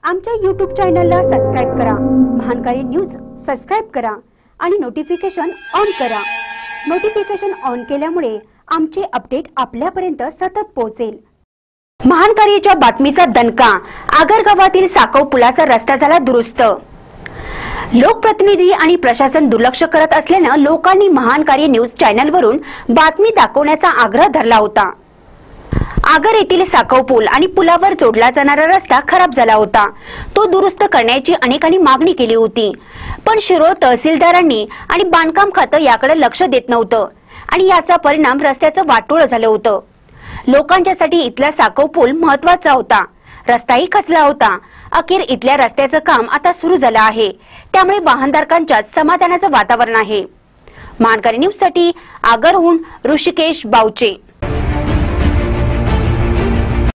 आमच्या YouTube चॅनलला subscribe करा, महानकारी न्यूज सबस्क्राइब करा आणि नोटिफिकेशन ऑन करा। नोटिफिकेशन ऑन केल्यामुळे आमचे अपडेट आपल्यापर्यंत सतत पोहोचेल। महानकारीच्या बातमीचा दणका, आगर गावातील साकव पुलाचा रस्ता झाला दुरुस्त। लोकप्रतिनिधी आणि प्रशासन दुर्लक्ष करत असल्याने लोकांनी महानकारी न्यूज चॅनलवरून बातमी दाखवण्याचा आग्रह धरला होता। आगर येथील साकव पूल आणि पुलावर जोडला जाणारा रस्ता खराब झाला होता। तो दुरुस्त करण्याची अनेकांनी मागणी केली होती, पण शिरोळ तहसीलदारांनी आणि बांधकाम खातं याकडे लक्ष देत नव्हतं आणि याचा परिणाम रस्त्याचं वाटोळं झालं होतं। लोकांच्यासाठी इथला साकव पूल महत्त्वाचा होता, रस्ताही खचला होता। अखेर इथल्या रस्त्याचं काम आता सुरू झालं आहे, त्यामुळे वाहनधारकांच्यात समाधानाचं वातावरण आहे। महानकारी न्यूज साठी आगरहून ऋषिकेश बावचे।